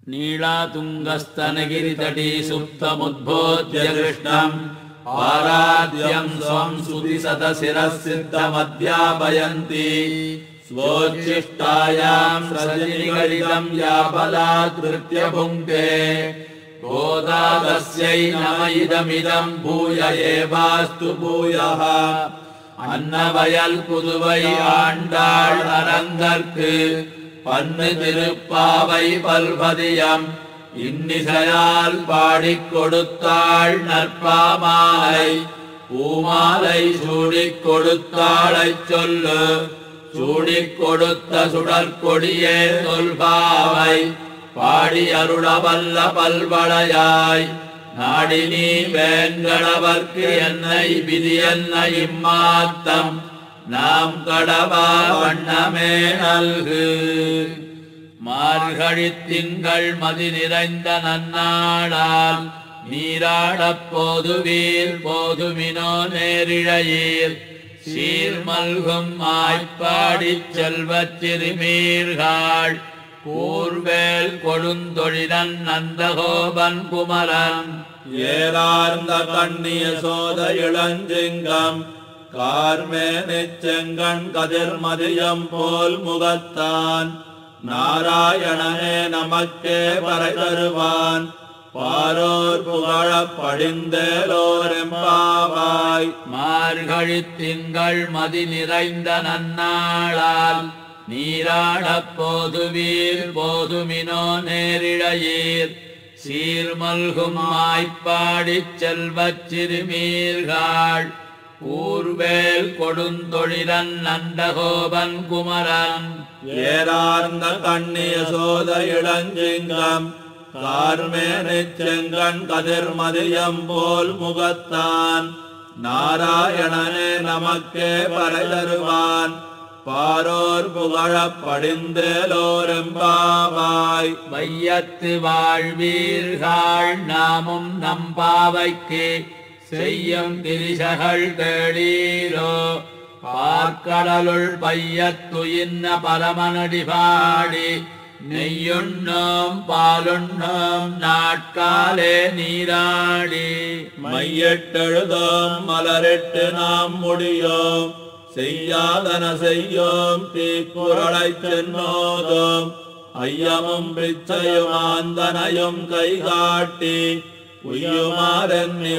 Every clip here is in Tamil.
नीलातुङ्गस्तनगिरितटी सुप्तमुद्बोध्य कृष्णम् पाराद्यं स्वं सुतिशतशिरःसिद्धमध्यापयन्ति स्वोच्छिष्टायां सृजनिगलितं या बलात्कृत्य भुङ्क्ते गोदा तस्यै नम इदमिदं भूय एवास्तु भूयः अन्नवयल पुदुवै आण्डाळ அரங்கற்கு பன்னு திருப்பாவை பல்பதியம் இன்னிசையால் பாடிக் கொடுத்தாள் நற்பாமாலை பூமாலை சூடிக் கொடுத்தாளைச் சொல்லு சூடிக் கொடுத்த சுடற்கொடியே சொல்பாவை பாடி அருளவல்ல பல்வளையாய் நாடி நீ வேங்கடவர்க்கு என்னை விதி என்ன இம்மாத்தம் நாம் கடவா வண்ணமே நல்கு மார்கழித் திங்கள் மதி நிறைந்த நன்னாளால் நீராடப் போதுவீர் போதுமினோ நேரிழையீர் சீர்மல்கும் ஆய்ப்பாடிச் செல்வச் சிறுமீர்கள் கூர்வேல் கொடுந்தொழிலன் நந்தகோபன் குமரன் ஏறார்ந்த கண்ணிய சோத இளஞ்சிங்கம் கார்மேனிச் செங்கண் கதிர்மதியம் போல் முகத்தான் நாராயணனே நமக்கே பறை தருவான் பாரோர் புகழப் படிந்தேலோரெம்பாவாய் மார்கழித் திங்கள் மதி நிறைந்த நன்னாளால் நீராடப் போதுவீர் போதுமினோ நேரிழையீர் சீர்மல்கும் ஆய்ப்பாடிச் செல்வச் சிறுமீர்கள் ஊர்வேல் கொடுந்தொழிலன் நந்தகோபன் குமரன் ஏறார்ந்த கண்ணிய சோத இளஞ்சிங்கம் கார்மேனிச் செங்கண் கதிர்மதியம் போல் முகத்தான் நாராயணனே நமக்கே பறை தருவான் பாரோர் புகழப் படிந்தேலோரெம்பாவாய் வையத்து வாழ்வீர்கள் நாமும் நம்பாவைக்கு செய்யும் திரிசகள் கேளீரோ பார்க்கடலுள் பையத்துயின்ன பரமனடி பாடி நெய்யுண்ணோம் பாலுண்ணோம் நாட்காலே நீராடி மையெட்டெழுதோம் மலரிட்டு நாம் முடியோம் செய்யாதன செய்யோம் தீக்குறளைச் சென்னோதோம் ஐயமும் பிச்சையும் ஆந்தனையும் கைகாட்டி உய்யுமாறென்னி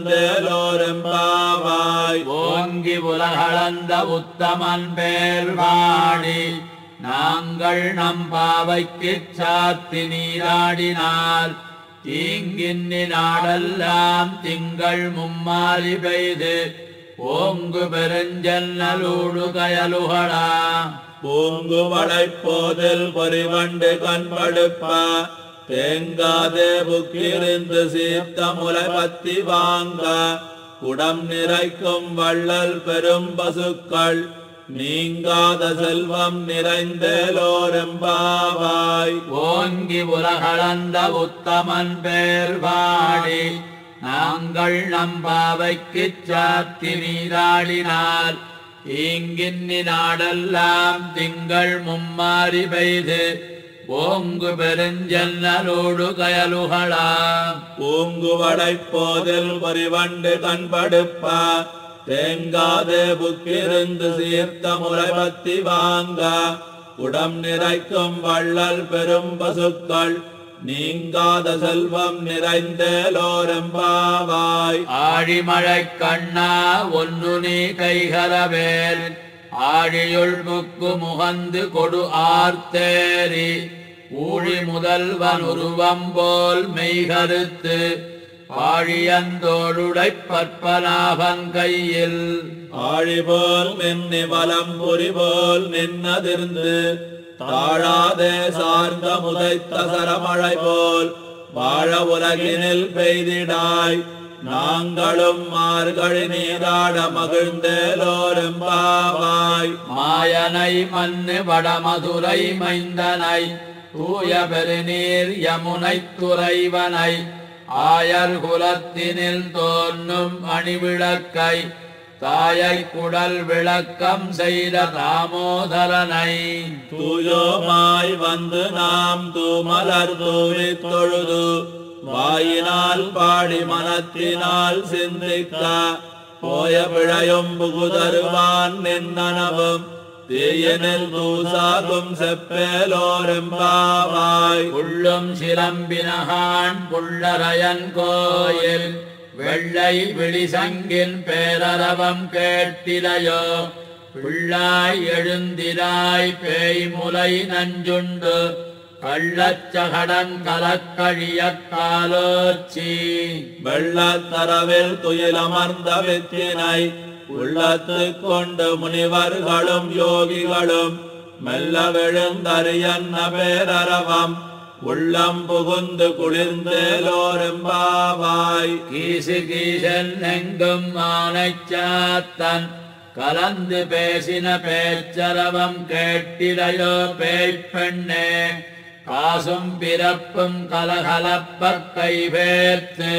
உகந்தேலோரெம்பாவாய் ஓங்கி உலகளந்த உத்தமன் பேர் வாடி நாங்கள் நம்பாவைக்குச் சாத்தி நீராடினால் தீங்கின்னி நாடெல்லாம் திங்கள் மும்மாறி பெய்து ஓங்கு பெருஞ்சன்னலூடு கயலுகளா பூங்கு வளைப்போதில் பொறிவண்டு கண்படுப்ப தேங்காதே புக்கிருந்து சீர்த்த முளை பத்தி வாங்க குடம் நிறைக்கும் வள்ளல் பெரும் பசுக்கள் நீங்காத செல்வம் நிறைந்தேலோரெம்பாவாய் ஓங்கி உலகளந்த உத்தமன் பேர் வாடி நாங்கள் நம்பாவைக்குச் சாத்தி நீராடினால் தீங்கின்னி நாடெல்லாம் திங்கள் மும்மாறி பெய்து ஓங்கு பெருஞ்சன்னலோடு கயலுகளா பூங்கு வளைப்போதில் பொறிவண்டு கண்படுப்ப தேங்காதே புக்கிருந்து சீர்த்த முளை பத்தி வாங்க குடம் நிறைக்கும் வள்ளல் பெரும் பசுக்கள் நீங்காத செல்வம் நிறைந்தேலோரெம்பாவாய் ஆழிமழை கண்ணா ஒன்னு நீ கைகரவேல் ஆழியுள் புக்கு முகந்து கொடு ஆர்த்தேரி ஊழி முதல்வன் உருவம் போல் மெய்கருத்து ஆழியந்தோடுடைப் பற்பனாபன் கையில் ஆழிபோல் மின்னி வலம் புரி போல் நின்னதிர்ந்து தாழாதே சார்ந்த முதைத்த சரமழை போல் வாழ உலகினில் பெய்திடாய் நாங்களும் மார்கழி நீராட மகிழ்ந்தேலோரெம்பாவாய் மாயனை மண்ணு வடமதுரை மைந்தனை தூய பெருநீர் யமுனை துறைவனை ஆயர் குலத்தினில் தோன்றும் அணிவிளக்கை தாயை குடல் விளக்கம் செய்த தாமோதரனை தூயோமாய் வந்து நாம் தூமலர் தூவித் தொழுது வாயினால் பாடி மனத்தினால் சிந்திக்க போய பிழையும் புகுதருவான் நின்னனவும் தீயனில் தூசாகும் செப்பேலோரெம்பாவாய். புள்ளும் சிலம்பினகான் புள்ளரையன் கோயில் வெள்ளை விழிசங்கின் பேரரவம் கேட்டிலையோ பிள்ளாய் எழுந்திராய் பேய்முலை நஞ்சுண்டு கள்ளச்சகடன் கலக்கழிய காலோச்சி. வெள்ளத்தரவில் துயிலமர்ந்த வித்தினை உள்ளத்து கொண்டு முனிவர்களும் யோகிகளும் மெல்ல விழுந்தறியன்ன பேரரவம் உள்ளம் புகுந்து குளிர்ந்தேலோரெம்பாவாய். கீசு கீசன் எங்கும் ஆனைச்சாத்தன் கலந்து பேசின பேச்சரவம் கேட்டிலையோ பேய்ப்பெண்ணே காசும் பிறப்பும் கலகலப்ப கைவேர்த்து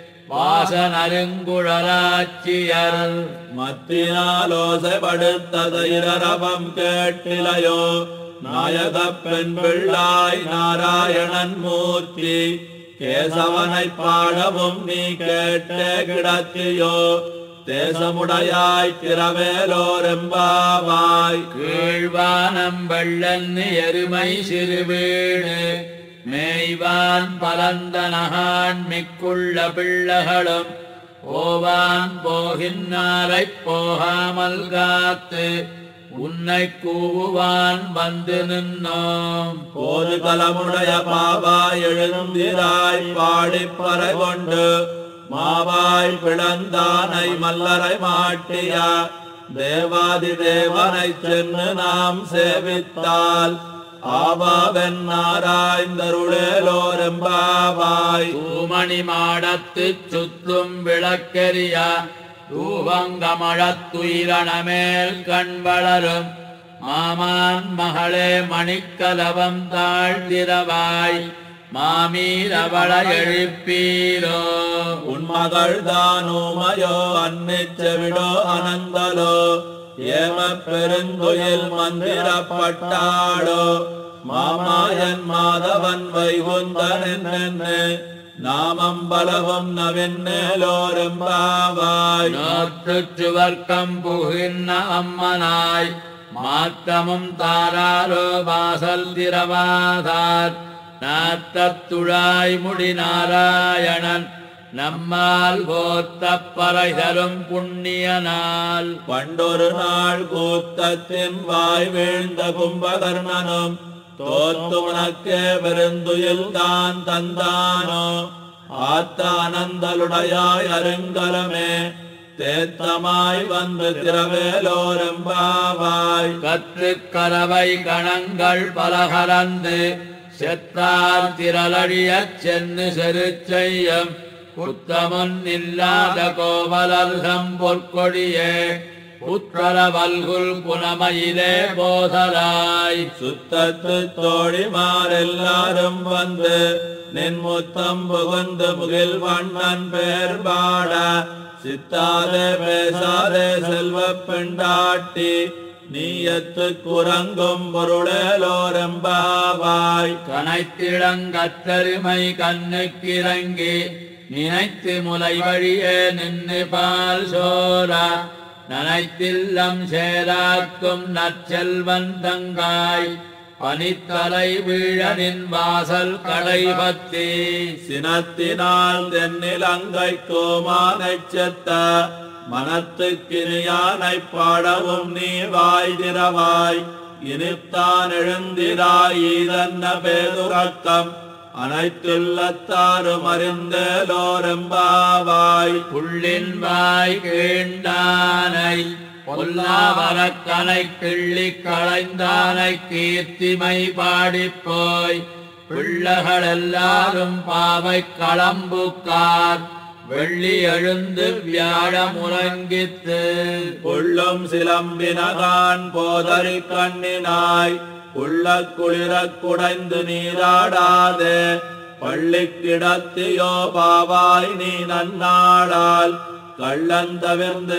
வாசனருங்குழலாட்சியர் மத்தினாலோசைப்படுத்தத இரரவம் கேட்டிலையோ நாயக பெண் பிள்ளாய் நாராயணன் மூர்த்தி கேசவனை பாடவும் நீ கேட்டே கிடத்தியோ தேசமுடையாய் திரவேலோரெம்பாவாய். கீழ்வானம் வெள்ளன் எருமை சிறுவீடு மேய்வான் பலந்தனகான் மிக்குள்ள பிள்ளைகளும் போவான் போகின்னாரைப் போகாமல் காத்து உன்னை கூவுவான் வந்து நின்னோம். போது கலமுடைய பாவாய் எழுந்திராய் பாடிப்பறை கொண்டு மாவாய் பிளந்தானை மல்லரை மாட்டிய தேவாதி தேவனை சென்று நாம் சேவித்தால் ஆவாவென் நாராய்ந்தருளேலோரெம்பாவாய். தூமணி மாடத்துச் சுற்றும் விளக்கெரிய தூவங்கமழத்துயிரணமேல் கண் வளரும் மாமான் மகளே மணிக்கலவம் தாழ்ந்திரவாய் மாமீரவள எழுப்பீரோ. உன்மகள் தானுமயோ அன்னிச்செவிடோ அனந்தலோ ஏம பெருந்துயில் மந்திரப்பட்டாளோ மாமாயன் மாதவன் வைகுந்தன் நாமம் பலவும் நவின்னேலோரெம்பாவாய். நோற்றுச் சுவர்க்கம் புகின்ன அம்மனாய் மாற்றமும் தாராரோ வாசல் திரவாதார் நாத்தத்துழாய் முடி நாராயணன் நம்மால் போத்தப் பறை தரும் புண்ணிய நாள். பண்டொரு நாள் கூத்தத்தின் வாய் வீழ்ந்த கும்பகர்ணனும் தோத்து உனக்கே பெருந்துயில் தான் தந்தானோ ஆத்தானந்தலுடையாய் அருங்கலமே தேத்தமாய் வந்து திரவேலோரெம்பாவாய். கற்றுக் கரவை கணங்கள் பலகரந்து செத்தார் திரளடியச் சென்னு செருச்செய்யம் புத்தமுன் இல்லாத கோவலர்தம் பொற்கொடியே புற்றர வல்குல் புனமையிலே போதராய். சுத்தத்து தோழிமாரெல்லாரும் வந்து நின் முத்தம் புகுந்து முகில் வண்ணன் பேர் பாட சித்தாதே பேசாதே செல்வ பெண்டாட்டி நீயத்து குரங்கும் பொருளேலோரெம்பாவாய். கனைத்திடங்கத்தருமை கண்ணுக்கிறங்கி நினைத்து முலை வழியே நின்று பால் சோரா நனைத்தில்லம் சேராக்கும் நற்செல்வன் தங்காய் பனித்தலை வீழனின் வாசல் கடைபத்தி. சினத்தினால் தென்னிலங்கை கோமானைச் செத்த மனத்துக்கினியானை பாடவும் நீ வாய் திரவாய். இனித்தான் எழுந்திராய் ஈதன்ன பேதுரக்கம் அனைத்துள்ளத்தாரும் அறிந்தேலோரெம்பாவாய். புள்ளின் வாய் கீண்டானை பொல்லாவரக்கனை கிள்ளி களைந்தானை கீர்த்திமை பாடிப்போய் பிள்ளைகள் எல்லாரும் பாவை களம்புக்கார் வெள்ளி எழுந்து வியாழ முழங்கித்து. புள்ளும் சிலம்பினகான் போதறி கண்ணினாய் உள்ள குளிரக் குடைந்து நீராடாதே பள்ளி கிடத்தியோ பாவாய் நீ நன்னாளால் கள்ளந்தவிர்ந்து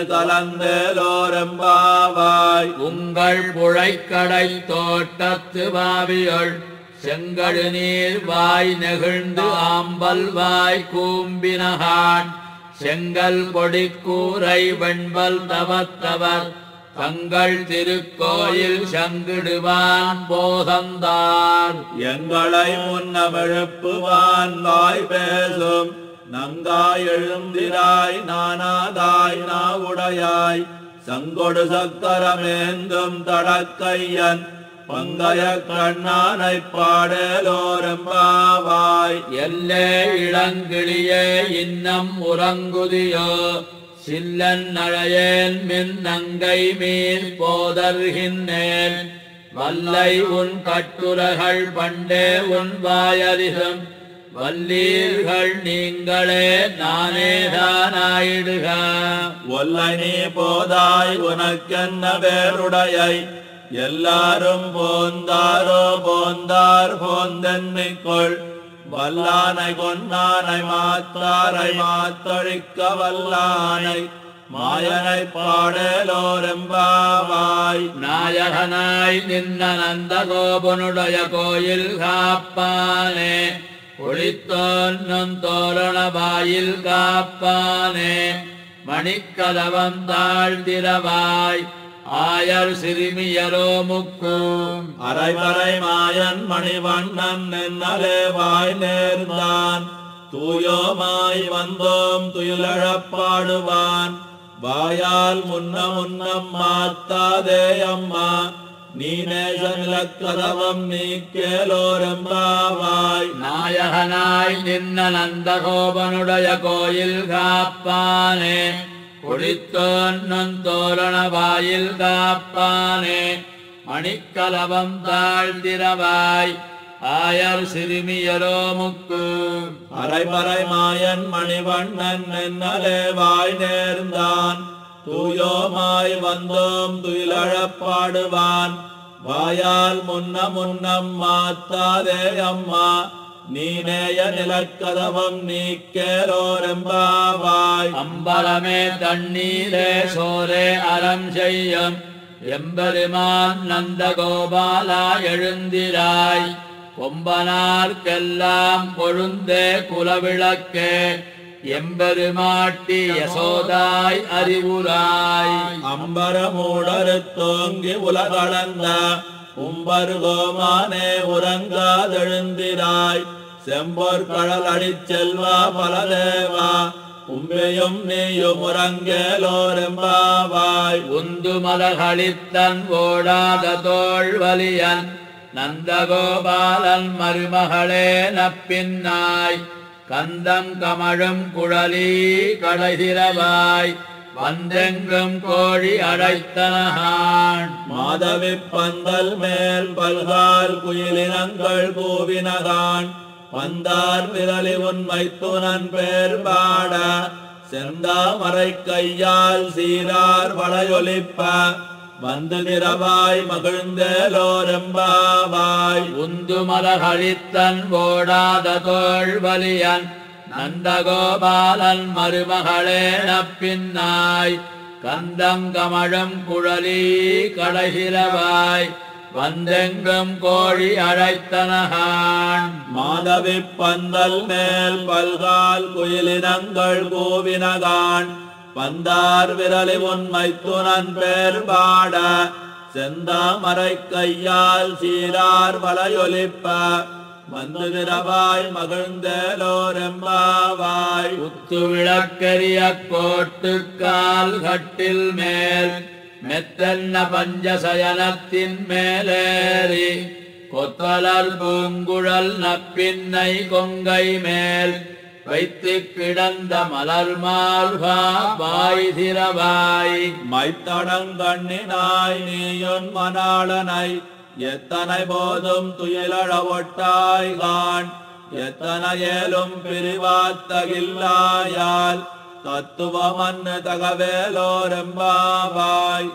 கலந்தேலோரெம்பாவாய். உங்கள் புழைக்கடை தோட்டத்து வாவியொள் செங்கழு நீர் வாய் நெகிழ்ந்து ஆம்பல் வாய் கூம்பினகான் செங்கல் பொடிக்கூரை வெண்பல் தவத்தவர் தங்கள் திருக்கோயில் சங்கிடுவான் போதந்தார். எங்களை முன்னமெழுப்புவான் வாய் பேசும் நங்காய் எழுந்திராய் நானாதாய் நாவுடையாய் சங்கொடு சக்கரமேந்தும் தடக்கையன் பங்கைய கண்ணானை பாடலோரெம்பாவாய். எல்லே இளங்கிளியே இன்னம் உறங்குதியோ சில்லன் நழையேன் மின் நங்கை மீன் போதர்கின்றேன் வல்லை உன் கட்டுரைகள் பண்டே உன் வாயதிகம் வல்லீர்கள் நீங்களே நானேதானாயிடுக. ஒல்லை நீ போதாய் உனக்கென்ன பேருடையை எல்லாரும் போந்தாரோ போந்தார் போந்தென்னிக்கொள் வல்லானை கொன்னானை மாத்தாரை மாத்தொழிக்க வல்லானை மாயனை பாடலோரெம்பாவாய். நாயகனாய் நின்ன நந்தகோபனுடைய கோயில் காப்பானே ஒளித்தோன்னும் தோரண வாயில் காப்பானே மணிக்கதவம் தாழ்ந்திரவாய் ஆயர் சிறுமியரோ முக்கும் அரைவரை மாயன் மணிவண்ணன் நின்னலே வாய் நேர்ந்தான் தூயோமாய் வந்தோம் துயிலழப்பாடுவான் வாயால் முன்னம் மாத்தாதே அம்மா நீ நேசநிலக்கதவம் நீக்கேலோரெம்பாவாய். நாயகனாய் நின்ன நந்தகோபனுடைய கோயில் காப்பானே குளித்தோன்னும் தோரண வாயில் காப்பானே மணிக்கலவம் தாழ்ந்திரவாய் ஆயர் சிறுமியரோ முக்கு அரைமறை மாயன் மணிவண்ணன் நின்னலே வாய் நேர்ந்தான் தூயோமாய் வந்தோம் துயிலழப்பாடுவான் வாயால் முன்னம் மாத்தாதே அம்மா நீ நேய நிலக்கதவம் நீக்கேலோரெம்பாவாய். அம்பலமே தண்ணீரே சோரே அறம் செய்யும் எம்பெருமான் நந்தகோபாலா எழுந்திராய் கொம்பனார்க்கெல்லாம் கொழுந்தே குலவிளக்கே எம்பெருமாட்டி யசோதாய் அறிவுராய். அம்பரமூடறுத்தோங்கி உலகளந்த உம்பருகோமானே உறங்காதெழுந்திராய் செம்பொற் கடல் அடிச்செல்வா பலதேவா உம்பையும் நீயும் உறங்கேலோரெம்பாவாய். உந்து மலகளித்தன் ஓடாத தோள்வலியன் நந்தகோபாலன் மருமகளே நப்பின்னாய் கந்தம் கமழும் குழலி கடைதிரவாய் வந்தெங்கும் கோழி அடைத்தனகான் மாதவி பந்தல் மேல் பல்கால் குயிலினங்கள் கூவினகான் பந்தார் விரலி உண்மை துணன் பேர் பாட செந்தாமரை கையால் சீரார் வளையொலிப்ப வந்து நிறவாய் மகிழ்ந்தேலோரெம்பாவாய். உந்து மலகளித்தன் ஓடாத தோள்வலியன் நந்தகோபாலன் மருமகளே நப்பின்னாய் கந்தம் கமழும் குழலி கடைசிரவாய் வந்தெங்கும் கோழி அழைத்தனகான் மாதவி பந்தல் மேல் பல்கால் குயிலினங்கள் கூவினகான் பந்தார் விரலி உண்மை துணன் பேர் பாட செந்தாமரை கையால் சீரார் வளையொலிப்ப வந்து நிறவாய் மகிழ்ந்தேலோரெம்பாவாய். உத்து விளக்கரிய கோட்டுக்கால் கட்டில் மேல் மெத்தன்ன பஞ்சசயனத்தின் மேலேறி கொத்தலர் பூங்குழல் நப்பின்னை கொங்கை மேல் வைத்து கிடந்த மலர் மால்வா வாய் திரவாய். மைத்தடங்கண்ணினாய் நீயுன் மணாளனை எத்தனை போதும் துயிலழ ஒட்டாய்கான் எத்தனையேலும் பிரிவாத்தகில்லாயால் தத்துவமன்னு தகவேலோரெம்பாவாய்.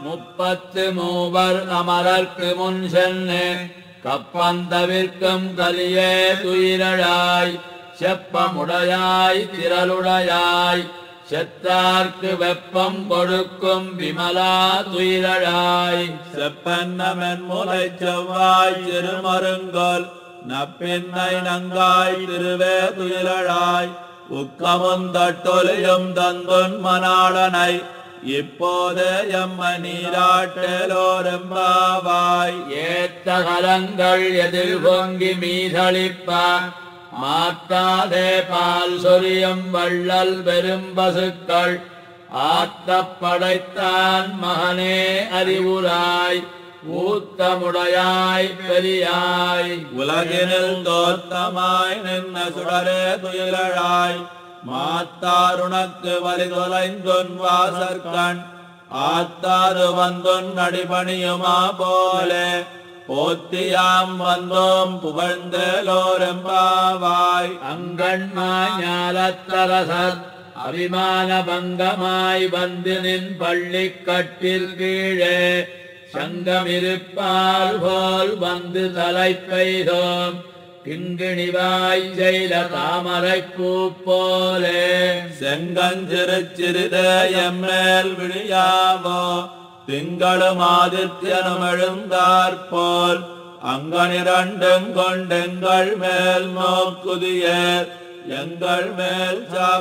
33 அமரர்க்கு முன் சென்று கப்பந்தவிற்கும் கலியே துயிரழாய் செப்பமுடையாய் திரளுடையாய் செத்தார்க்கு வெப்பம் கொடுக்கும் விமலா துயிலழாய் செப்பன்னமென் முலை செவ்வாய் திருமருங்கோல் நப்பின்னை நங்காய் திருவே துயிலழாய் உக்கமுந்தட்டொலியும் தந்தொன் மணாளனை இப்போது எம்ம நீராட்டலோரெம்பாவாய் ஏத்த கலங்கள் எதிர் பொங்கி மீதளிப்ப மாத்தாதே பால் சொரியும் வள்ளல் பெரும் பசுக்கள் ஆத்தப் படைத்தான் மகனே அறிவுராய் ஊத்தமுடையாய் பெரியாய் உலகினில் தோத்தமாய் நின்ன சுடரே துயிலழாய் மாத்தாருணக்கு வரி தொலைந்தொன் வாசற்கண் ஆத்தாது வந்தொன் அடிபணியுமா போலே போத்தியாம் வந்தோம் புகழ்ந்தலோரெம்பாவாய் அங்கண்மாஞாலத்தரசர் அபிமான பங்கமாய் வந்து நின் பள்ளிக்கட்டில் கீழே சங்கமிருப்பால் போல் வந்து தலை பெய்தோம் கிங்கிணிவாய் செய்த தாமரை பூ போலே செங்கஞ்சிறுச்சிறிதே எம்மேல் விழியாவோ திங்களும் ஆதித்யனும் எழுந்தாற்போல் அங்கனிரண்டும் கொண்டெங்கள் மேல் நோக்குதியேர் எங்கள் மேல்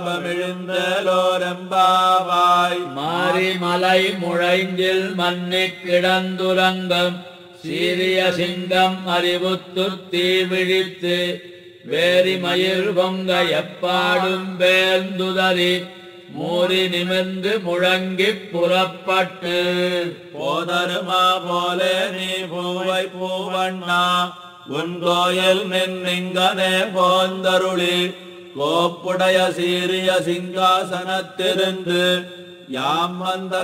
சாபமிழிந்தலோரெம்பாவாய் மாரிமலை முழைஞ்சில் மன்னி கிடந்துறங்கும் சீரிய சிங்கம் அறிவுத்து தீ விழித்து வேரி மயிர் பொங்க எப்பாடும் வேந்துதறி மூறி நிமிர்ந்து முழங்கிப் புறப்பட்டு போதருமா போலே நீ பூவை பூவண்ணா உன் கோயில் நின்னிங்கனே போந்தருளி கோப்புடைய சீரிய சிங்காசனத்திருந்து யாம் வந்த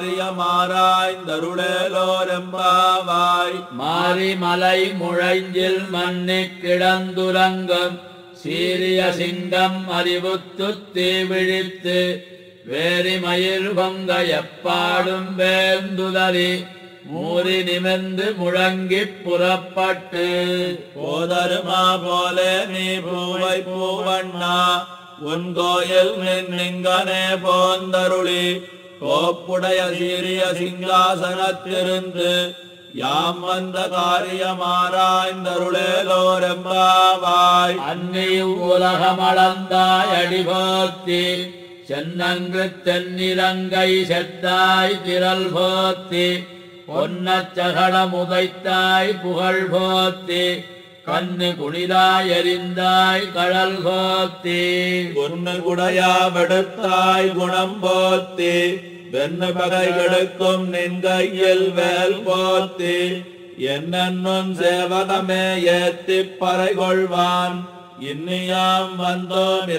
காரியமாராய்ந்தருளேலோரெம்பாவாய் மாரிமலை முழைஞ்சில் மன்னி கிடந்துறங்கும் சீரிய சிங்கம் அறிவுத்து தீ விழித்து வேரி மயிர் பொங்க எப்பாடும் வேந்துதறி மூறி நிமிர்ந்து முழங்கிப் புறப்பட்டு போதருமா போலே நீ பூவை பூவண்ணா உன் கோயில் நின்னிங்கனே போந்தருளி கோப்புடைய சீரிய சிங்காசனத்திருந்து யாம் வந்த காரியமாராய்ந்தருளேலோரெம்பாவாய் அன்னியும் உலகமளந்தாய் அடிபோத்தி சென்னங்கு தென்னிலங்கை செத்தாய் திரள் போத்தி பொன்னச்சகட முதைத்தாய் புகழ் போத்தி கண்ணு குளிராய் எறிந்தாய் கடல் போத்தி பொன்னு குடையாவெடுத்தாய் குணம் போத்தி வெண்ணு பகை கெடுக்கும் நின் கையில் வேல் போத்தி என்னும் சேவகமே ஏத்திப் பறை கொள்வான் இன்னியாம் வந்தோம்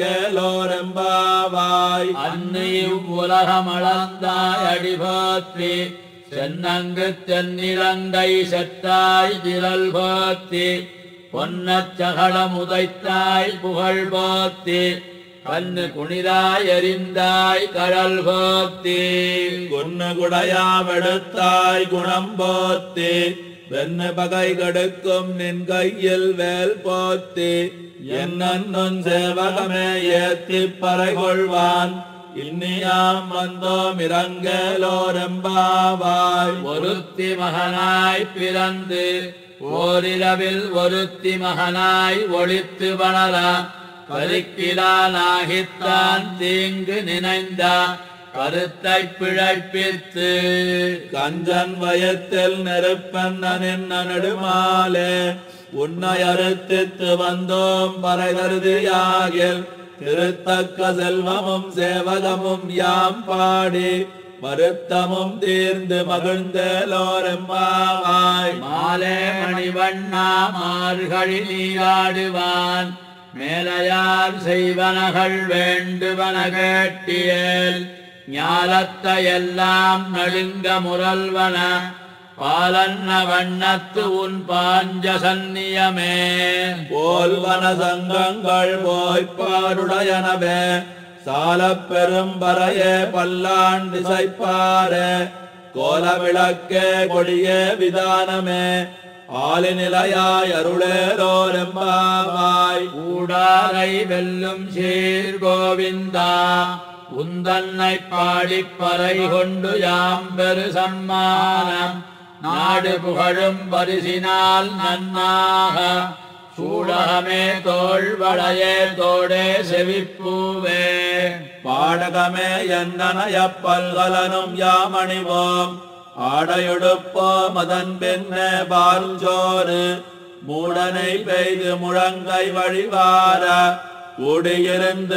இறங்கேலோரெம்பாவாய் அன்னியும் உலகமளந்தாய் அடிபோத்தி சென்னங்கு தென்னிலங்கை செத்தாய் திரள் போத்தி பொன்னச்சகட முதைத்தாய் புகழ் போத்தி கண்ணு குளிராய் எறிந்தாய் கடல் போத்தி பொன்னு குடையாவெடுத்தாய் குணம் போத்தி வெண்ணு பகை கெடுக்கும் நின் கையில் வேல் போத்தி என்னும் சேவகமே ஏத்திப் பறை கொள்வான் இன்னியாம் வந்தோம் இறங்கேலோரெம்பாவாய் ஒருத்தி மகனாய் பிறந்து ஓரிரவில் ஒருத்தி மகனாய் ஒளித்து வளர கருக்கிலானாகித்தான் தீங்கு நினைந்த கருத்தை பிழைப்பித்து கஞ்சன் வயத்தில் நெருப்பென்னின் நடுமாலே உன்னை அறுத்தித்து வந்தோம் பறைகருதியாகில் திருத்தக்க செல்வமும் சேவகமும் யாம் பாடி வருத்தமும் தீர்ந்து மகிழ்ந்தலோரெம்பாவாய் மாலே மணிவண்ணா மார்கழி நீராடுவான் மேலையார் செய்வனகள் வேண்டுவன கேட்டியேல் ஞாலத்தை எல்லாம் நடுங்க முரல்வன பாலன்ன வண்ணத்து உன் பாஞ்ச சந்நியமே போல்வன சங்கங்கள் போய்ப்பாருடையனவே சாலப் பெரும்பறையே பல்லாண்டு சைப்பாரே கோலவிளக்கே கொடியே விதானமே ஆலிநிலையாய் அருளேலோரெம்பாவாய் ஊடாரை வெல்லும் சீர் கோவிந்தா உந்தன்னை பாடிப் பறை கொண்டு யாம் பெரு சம்மானம் நாடு புகழும் பரிசினால் நன்னாக சூடகமே தோள் வளையே தோடே செவிப்பூவே பாடகமே என்னனைய பல்கலனும் யாமணிவோம் ஆடையொடுப்போம் அதன் பின்னே பால்சோறு மூடனை பெய்து முழங்கை வழிவார கூடியிருந்து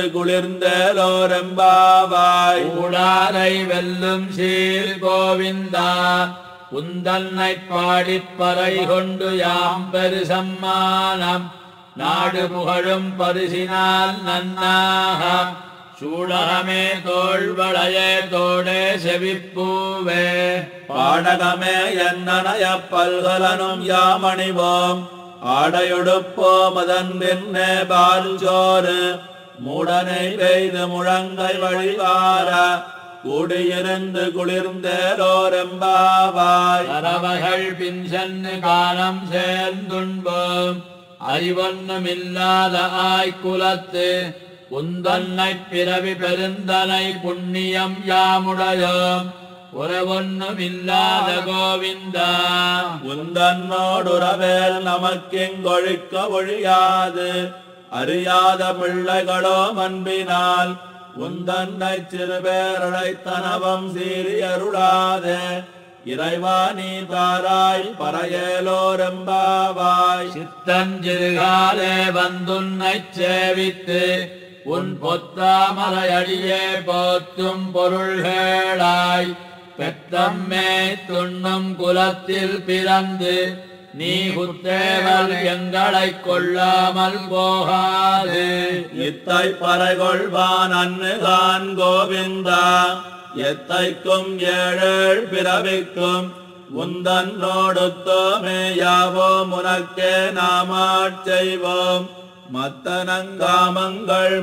குளிர்ந்தேலோரெம்பாவாய் கூடாரை வெல்லும் சீர் கோவிந்தா உந்தன்னை பாடிப் பறை கொண்டு யாம் பெரு சம்மானம் நாடு புகழும் பரிசினால் நன்னாக சூடகமே தோள் வளையே தோடே செவிப்பூவே பாடகமே என்னனைய பல்கலனும் யாமணிவோம் ஆடையொடுப்போம் அதன் பின்னே பால்சோறு மூடனை பெய்து முழங்கை வழிவார கூடியிருந்து குளிர்ந்தேலோரெம்பாவாய் பறவைகள் பின் சென்று காலம் சேர்ந்துண்போம் அறிவொன்னுமில்லாத ஆய்குலத்து உந்தன்னை பிறவி பெருந்தனை புண்ணியம் யாமுடையோம் உறவொன்னுமில்லாத கோவிந்தா உந்தன்னோடுறவேல் நமக்கிங்கொழிக்க ஒழியாது அறியாத பிள்ளைகளோ அன்பினால் உந்தன்னை சிறுபேரழைத்தனவம் சீரியருளாதே இறைவா நீ தாராய் பறையேலோரெம்பாவாய் சித்தஞ்சிறுகாலே வந்துன்னைச் சேவித்து உன் பொத்தாமரை அடியே போற்றும் பொருள்களாய் பெத்தம்மே துண்ணும் குலத்தில் பிறந்து நீ குத்தேவல் எங்களைக் கொள்ளாமல் போகாது இத்தை பறைகொள்வான் அன்னுகான் கோவிந்தா எத்தைக்கும் ஏழேழ் பிறவிக்கும் உந்தன்னோடுத்தோமே யாவோம் உனக்கே நாமாட் செய்வோம் மத்தனங்காமங்கள்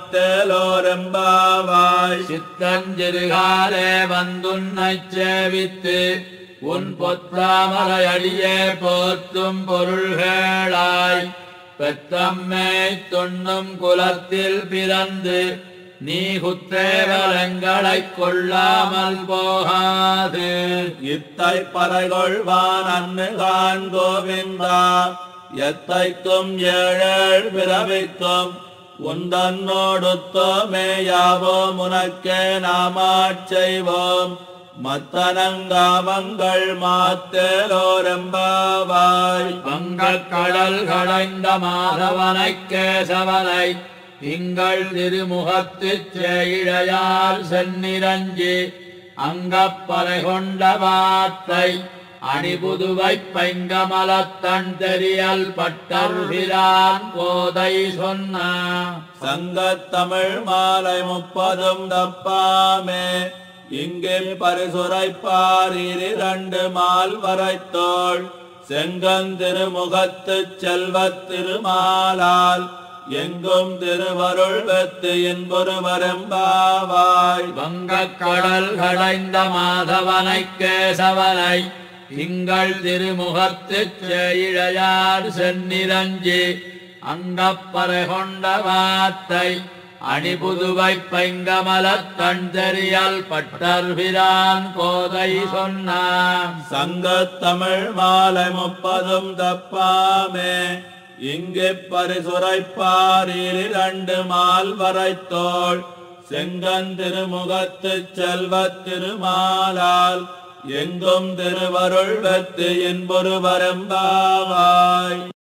மாத்தேலோரெம்பாவாய் சித்தஞ்சிறுகாலே வந்துன்னைச் சேவித்து உன் பொத்தாமரை அடியே போற்றும் பொருள்களாய் பெத்தம்மே துண்ணும் குலத்தில் பிறந்து நீ குத்தேவலங்களைக் கொள்ளாமல் போகாது இத்தை பறைகொள்வான் அன்னுகான் கோவிந்தா எத்தைக்கும் ஏழேழ் பிறவிக்கும் உந்தன்னோடுத்தோமே யாவோம் உனக்கே நாமாட் செய்வோம் மத்தனங்காமங்கள் மாத்தேலோரெம்பாவாய் வங்கக் கடல் கடைந்த மாதவனைக் கேசவனை திங்கள் திருமுகத்துச் சேயிழையால் சென்னிரஞ்சி அங்கப்பறை கொண்ட வார்த்தை அணிபுதுவை பைங்கமலத்தன் தெரியல் பட்டர்பிரான் கோதை சொன்ன சங்கத்தமிழ் மாலை 30 தப்பாமே இங்கே பரிசுரைப்பார் 2 மால் வரைத்தோள் செங்கந்திருமுகத்துச் செல்வத் திருமாலால் எங்கும் திருவருள் வெத்து என்பொருவரெம்பாவாய் வங்கக் கடல் கடைந்த மாதவனைக் கேசவனை திங்கள் திருமுகத்துச் சேயிழையார் சென்னிரஞ்சி அங்கப்பறை கொண்ட வார்த்தை அணிபுதுவை பைங்கமலத்தன் தெரியல் பட்டர்பிரான் கோதை சொன்னான் சங்கத்தமிழ் மாலை 30 தப்பாமே இங்கே பரிசுரைப்பார் 2 மால் வரைத்தோள் செங்கந்திருமுகத்துச் செல்வத் திருமாலால் எங்கும் திருவருள் வெத்து என்பொருவரெம்பாவாய்.